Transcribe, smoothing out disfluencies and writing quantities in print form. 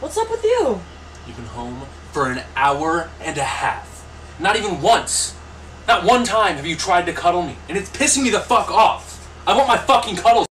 What's up with you? You've been home for an hour and a half. Not even once. Not one time have you tried to cuddle me. And it's pissing me the fuck off. I want my fucking cuddles.